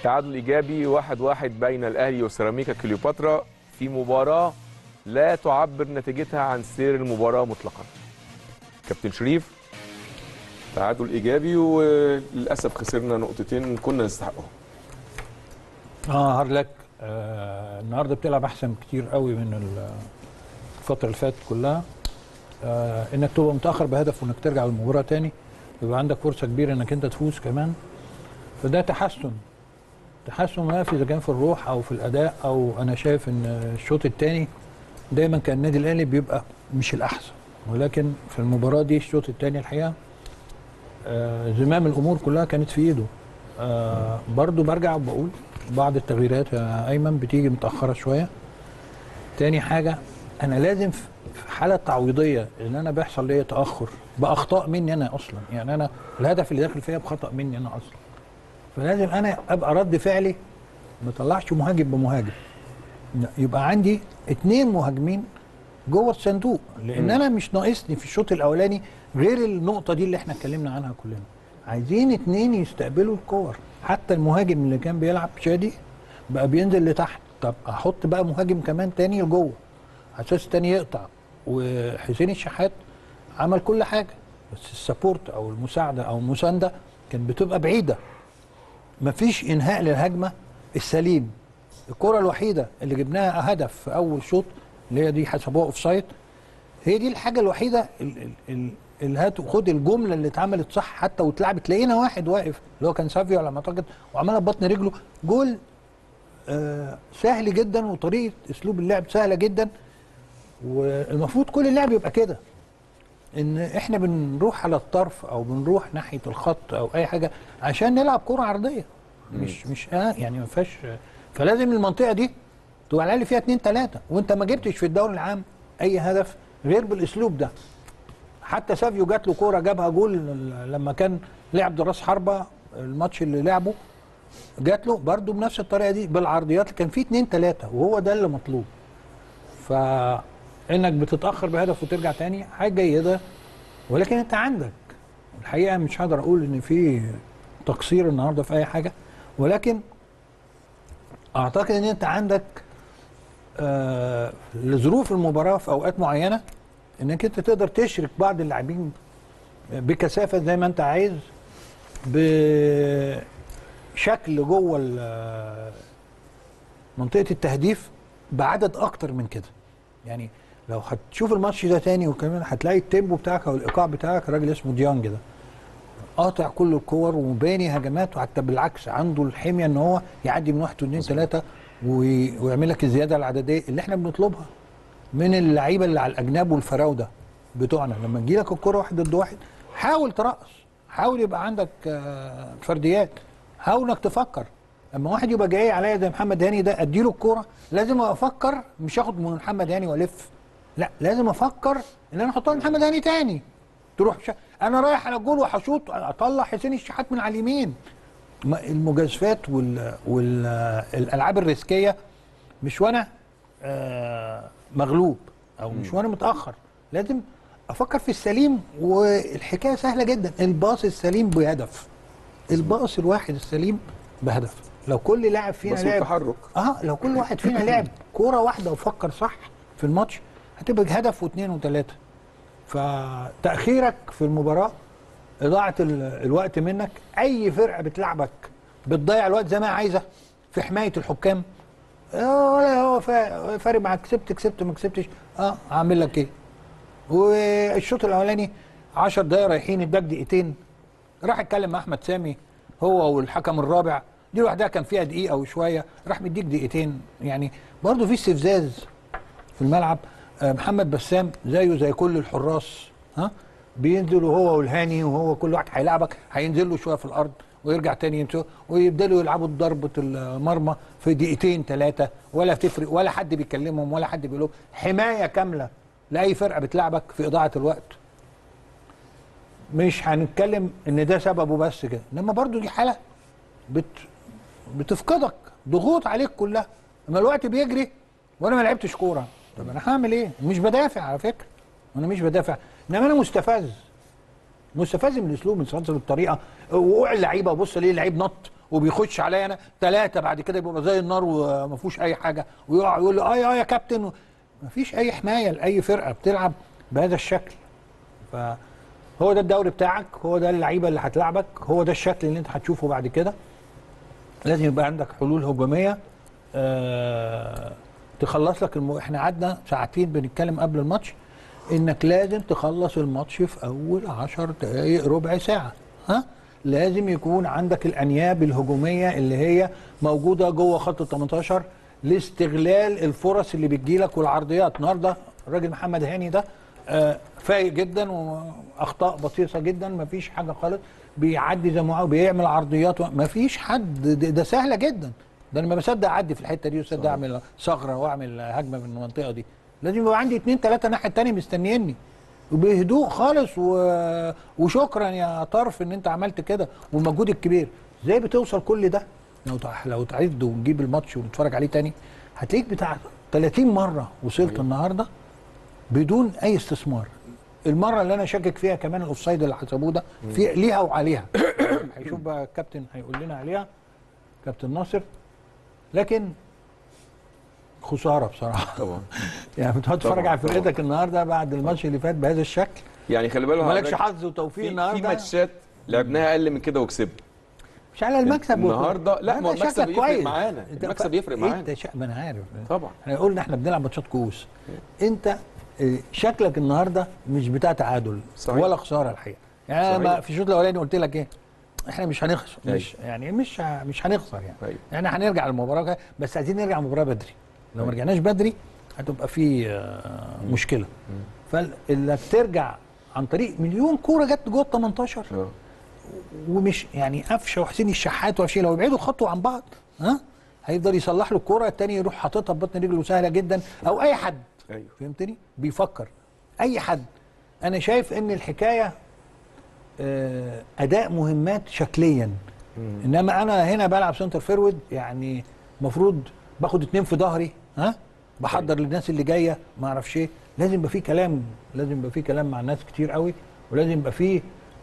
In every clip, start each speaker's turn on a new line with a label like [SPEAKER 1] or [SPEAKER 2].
[SPEAKER 1] تعادل ايجابي 1-1 بين الاهلي وسيراميكا كليوباترا في مباراه لا تعبر نتيجتها عن سير المباراه مطلقا. كابتن شريف، تعادل ايجابي وللاسف خسرنا نقطتين كنا نستحقهم.
[SPEAKER 2] هارد لك. النهارده بتلعب احسن كتير قوي من الفتره اللي فاتت كلها. انك تبقى متاخر بهدف وانك ترجع للمباراه تاني يبقى عندك فرصه كبيره انك انت تفوز كمان، فده تحسن ما في اذا كان في الروح او في الاداء. او انا شايف ان الشوط الثاني دايما كان النادي الاهلي بيبقى مش الاحسن، ولكن في المباراه دي الشوط الثاني الحقيقه زمام الامور كلها كانت في ايده. برضو برجع وبقول بعض التغييرات يا ايمن بتيجي متاخره شويه. تاني حاجه انا لازم في حاله تعويضيه ان انا بيحصل لي تاخر باخطاء مني انا اصلا، يعني انا الهدف اللي داخل فيها بخطا مني انا اصلا، فلازم انا ابقى رد فعلي ما طلعش مهاجم بمهاجم، يبقى عندي 2 مهاجمين جوه الصندوق، لان انا مش ناقصني في الشوط الاولاني غير النقطه دي اللي احنا اتكلمنا عنها كلنا. عايزين 2 يستقبلوا الكور، حتى المهاجم اللي كان بيلعب شادي بقى بينزل لتحت، طب احط بقى مهاجم كمان تاني لجوه على اساس تاني يقطع. وحسين الشحات عمل كل حاجه، بس السبورت او المساعده او المسانده كانت بتبقى بعيده، مفيش انهاء للهجمه السليم. الكره الوحيده اللي جبناها هدف في اول شوط اللي هي دي حسبوها اوف سايد، هي دي الحاجه الوحيده اللي خد الجمله اللي اتعملت صح حتى واتلعبت، لقينا واحد واقف اللي هو كان سافيو على ما اعتقد وعملها ببطن رجله جول. سهل جدا وطريقه اسلوب اللعب سهله جدا، والمفروض كل اللعب يبقى كده، ان احنا بنروح على الطرف او بنروح ناحيه الخط او اي حاجه عشان نلعب كره عرضيه، مش يعني ما فيهاش. فلازم المنطقه دي تبقى على الاقل فيها 2 3، وانت ما جبتش في الدوري العام اي هدف غير بالاسلوب ده. حتى سافيو جات له كوره جابها جول لما كان لعب راس حربه الماتش اللي لعبه، جات له برده بنفس الطريقه دي بالعرضيات، كان في 2 3 وهو ده اللي مطلوب. فانك بتتاخر بهدف وترجع تاني حاجه جيده، ولكن انت عندك الحقيقه مش هقدر اقول ان في تقصير النهارده في اي حاجه، ولكن اعتقد ان انت عندك لظروف المباراه في اوقات معينه انك انت تقدر تشرك بعض اللاعبين بكثافه زي ما انت عايز، بشكل جوه منطقه التهديف بعدد اكتر من كده. يعني لو هتشوف الماتش ده تاني وكمان هتلاقي التيمبو بتاعك او الايقاع بتاعك، راجل اسمه ديانج ده قاطع كل الكور وباني هجمات، وحتى بالعكس عنده الحميه ان هو يعدي من 1 و2 3 ويعمل لك الزياده العدديه اللي احنا بنطلبها من اللعيبه اللي على الاجناب والفراوده بتوعنا. لما تجي لك الكوره 1 ضد 1 حاول ترقص، حاول يبقى عندك فرديات، حاول انك تفكر. اما واحد يبقى جاي عليا زي محمد هاني ده اديله الكوره لازم افكر، مش اخد من محمد هاني والف، لا لازم افكر ان انا احطها لمحمد هاني تاني تروح انا رايح على الجول وهشوط اطلع حسين الشحات من على اليمين. المجازفات والالعاب الريسكيه مش وانا مغلوب او مش وانا متاخر، لازم افكر في السليم. والحكايه سهله جدا، الباص السليم بهدف، الباص الواحد السليم بهدف. لو كل لاعب فينا لعب
[SPEAKER 1] تحرك
[SPEAKER 2] لو كل واحد فينا لعب كوره واحده وفكر صح في الماتش هتبقى هدف واثنين وثلاثه. فتاخيرك في المباراه اضاعه الوقت منك. اي فرقه بتلعبك بتضيع الوقت زي ما عايزه في حمايه الحكام، ولا هو فارق معاك، كسبت ما كسبتش هعمل لك ايه. والشوط الاولاني 10 دقايق رايحين اداك دقيقتين، راح اتكلم مع احمد سامي هو والحكم الرابع، دي لوحدها كان فيها دقيقه وشويه، راح مديك دقيقتين. يعني برضه في استفزاز في الملعب. محمد بسام زيه زي كل الحراس بينزلوا هو والهاني، وهو كل واحد هيلعبك هينزل له شويه في الارض ويرجع تاني يمسكه ويبداوا يلعبوا ضربه المرمى في دقيقتين 3 ولا تفرق، ولا حد بيكلمهم ولا حد بيقول لهم. حمايه كامله لاي فرقه بتلعبك في اضاعه الوقت. مش هنتكلم ان ده سببه بس كده، انما برضو دي حاله بتفقدك، ضغوط عليك كلها. اما الوقت بيجري وانا ما لعبتش كوره، طب انا هعمل ايه؟ مش بدافع على فكره، انا مش بدافع، انما انا مستفز. مستفز من الاسلوب، مستفز من الطريقه، وقوع اللعيبه، وبص ليه اللعيب نط وبيخش عليا انا 3 بعد كده يبقى زي النار وما فيهوش اي حاجه، ويقع يقول لي يا كابتن. ما فيش اي حمايه لاي فرقه بتلعب بهذا الشكل. فهو ده الدوري بتاعك، هو ده اللعيبه اللي هتلعبك، هو ده الشكل اللي انت هتشوفه بعد كده. لازم يبقى عندك حلول هجوميه تخلص لك احنا قعدنا ساعتين بنتكلم قبل الماتش انك لازم تخلص الماتش في اول 10 دقائق ربع ساعه. لازم يكون عندك الانياب الهجوميه اللي هي موجوده جوه خط ال 18 لاستغلال الفرص اللي بتجيلك والعرضيات. النهارده الراجل محمد هاني ده فايق جدا، واخطاء بسيطه جدا، مفيش حاجه خالص، بيعدي زي ما هو بيعمل عرضيات، مفيش حد، ده سهله جدا. ده انا ما بصدق اعدي في الحته دي وصدق اعمل ثغره واعمل هجمه من المنطقه دي. لازم يبقى عندي 2 3 الناحيه الثانيه مستنيني وبهدوء خالص وشكرا يا طرف ان انت عملت كده، والمجهود الكبير. ازاي بتوصل كل ده؟ لو تعد ونجيب الماتش ونتفرج عليه تاني هتلاقيك بتاع 30 مره وصلت النهارده بدون اي استثمار. المره اللي انا شاكك فيها كمان الاوفسايد اللي حسبوه ده في ليها وعليها. هيشوف بقى الكابتن هيقول لنا عليها كابتن ناصر. لكن خساره بصراحه طبعا. يعني بتقعد تتفرج على فرقتك النهارده بعد الماتش اللي فات بهذا الشكل،
[SPEAKER 1] يعني خلي بالك
[SPEAKER 2] مالكش حظ وتوفيق النهارده.
[SPEAKER 1] في ماتشات لعبناها اقل من كده وكسبنا،
[SPEAKER 2] مش على المكسب
[SPEAKER 1] النهارده. لا، ما المكسب يفرق معانا، المكسب يفرق معانا.
[SPEAKER 2] ما انا عارف
[SPEAKER 1] طبعا.
[SPEAKER 2] احنا قلنا احنا بنلعب ماتشات كؤوس. انت شكلك النهارده مش بتاع تعادل ولا خساره الحقيقه. يعني انا في الشوط الاولاني قلت لك ايه، احنا مش هنخسر، مش هنخسر يعني. يعني هنرجع للمباراه، بس عايزين نرجع المباراه بدري. لو ما رجعناش بدري هتبقى في مشكله. فانك ترجع عن طريق مليون كوره جت جوه ال 18 ومش يعني قفشه وحسين الشحات وقفشه لو يبعدوا خطوه عن بعض هيفضل يصلح له الكوره الثاني يروح حاططها ببطن رجله سهله جدا. او اي حد فهمتني بيفكر، اي حد. انا شايف ان الحكايه اداء مهمات شكليا، انما انا هنا بلعب سنتر فيرود، يعني المفروض باخد 2 في ظهري، بحضر للناس اللي جايه ما اعرفش ايه. لازم يبقى في كلام، لازم يبقى في كلام مع الناس كتير قوي، ولازم يبقى في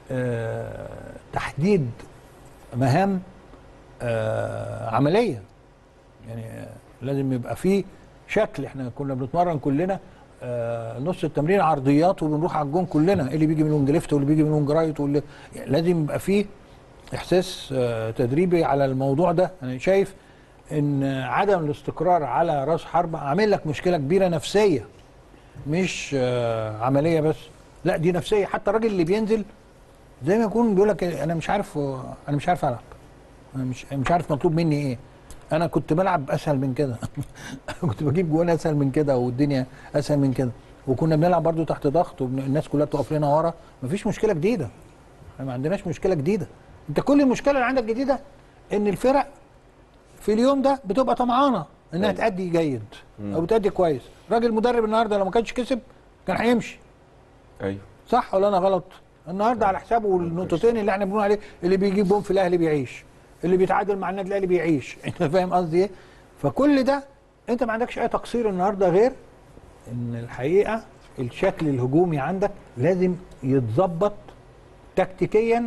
[SPEAKER 2] تحديد مهام عمليه. يعني لازم يبقى في شكل. احنا كنا بنتمرن كلنا نص التمرين عرضيات وبنروح على الجون كلنا، اللي بيجي من وينج ليفت واللي بيجي من وينج رايت يعني لازم يبقى في احساس تدريبي على الموضوع ده. انا شايف ان عدم الاستقرار على راس حربة عامل لك مشكله كبيره نفسيه، مش عمليه بس، لا دي نفسيه. حتى الراجل اللي بينزل زي ما يكون بيقول لك انا مش عارف العب، انا مش عارف مطلوب مني ايه. انا كنت بلعب اسهل من كده كنت بجيب جوان اسهل من كده والدنيا اسهل من كده، وكنا بنلعب برضو تحت ضغط والناس كلها بتقف لنا ورا. مفيش مشكله جديده، احنا ما عندناش مشكله جديده. انت كل المشكله اللي عندك جديده ان الفرق في اليوم ده بتبقى طمعانه انها تأدي جيد او تأدي كويس. راجل المدرب النهارده لو ما كانش كسب كان هيمشي.
[SPEAKER 1] ايوه
[SPEAKER 2] صح ولا انا غلط؟ النهارده على حسابه النقطتين اللي احنا بنقول عليه، اللي بيجيب جون في الاهلي بيعيش، اللي بيتعادل مع النادي الاهلي بيعيش. انت فاهم قصدي ايه؟ فكل ده انت ما عندكش اي تقصير النهارده، غير ان الحقيقه الشكل الهجومي عندك لازم يتظبط تكتيكيا،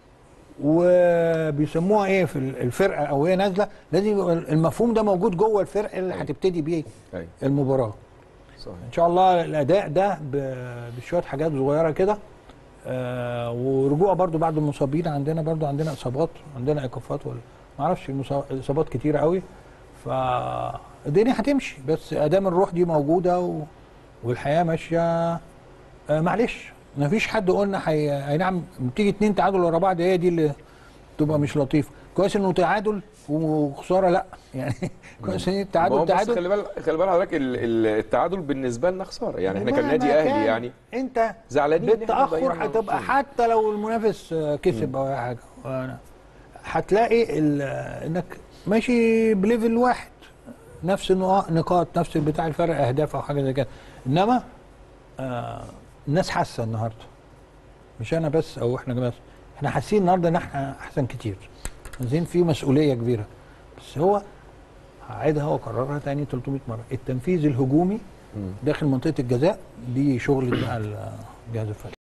[SPEAKER 2] وبيسموها ايه في الفرقه او هي نازله، لازم يبقى المفهوم ده موجود جوه الفرقه اللي هتبتدي بيه المباراه. صحيح. ان شاء الله الاداء ده بشويه حاجات صغيره كده، ورجوع برضو بعد المصابين. عندنا اصابات، عندنا ايقافات، ولا ما اعرفش، اصابات كتيره قوي. فالدنيا هتمشي، بس ادام الروح دي موجوده والحياه ماشيه. معلش ما فيش حد قلنا اي نعم بتيجي 2 تعادل ورا بعض، هي دي اللي تبقى مش لطيفه. كويس انه تعادل وخساره لا، يعني كويس ان التعادل
[SPEAKER 1] خلي بالك حضرتك التعادل بالنسبه لنا خساره. يعني احنا كنادي اهلي يعني
[SPEAKER 2] انت
[SPEAKER 1] زعلانين
[SPEAKER 2] بالتاخر هتبقى، حتى لو المنافس كسب او اي حاجه هتلاقي انك ماشي بليفل واحد، نفس النقاط، نفس بتاع الفرق اهداف او حاجه زي كده. انما الناس حاسه النهارده، مش انا بس او احنا بس، احنا حاسين النهارده ان احنا احسن كتير، عايزين في مسؤوليه كبيره. بس هو هعيدها واكررها تاني 300 مره، التنفيذ الهجومي داخل منطقه الجزاء دي شغل بقى الجهاز الفني.